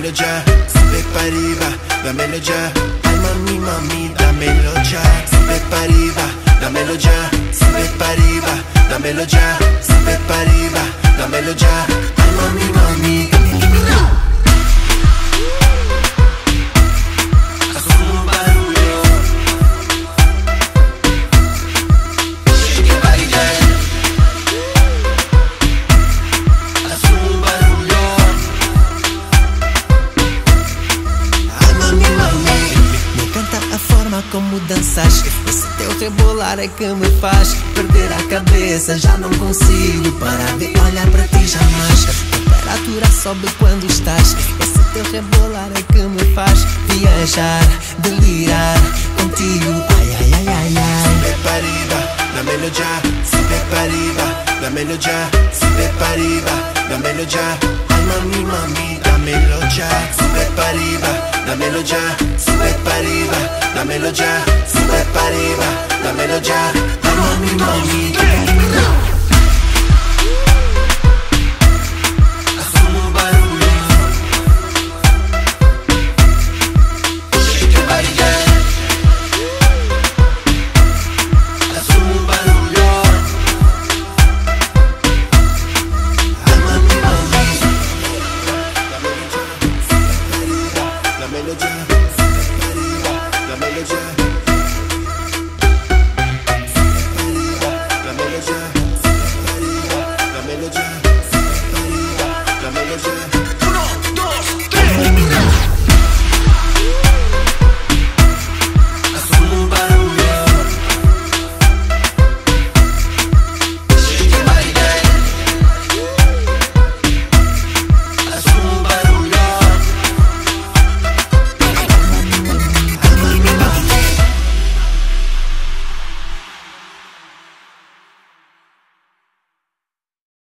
dámelo ya, sube para arriba, dámelo ya. Ay mami, mami, dámelo ya, sube para arriba, dámelo ya, sube para arriba, dámelo ya, sube para arriba, dámelo ya. Ay mami, mami. Como danças, esse teu rebolar é que me faz perder a cabeça. Já não consigo parar de olhar para ti jamais. A temperatura sobe quando estás. Esse teu rebolar é que me faz viajar, delirar contigo. Ai, ai, ai, ai, ai. Sube para arriba, dámelo ya, sube para arriba, dámelo ya, sube para arriba, dámelo ya. Ay mami, mami, dámelo ya, sube para arriba, dámelo ya, sube para arriba, dámelo ya, sube para arriba, dámelo ya. Ay mami, mami.